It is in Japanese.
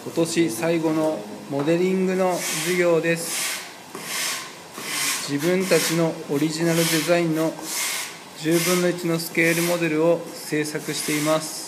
今年最後のモデリングの授業です。自分たちのオリジナルデザインの10分の1のスケールモデルを制作しています。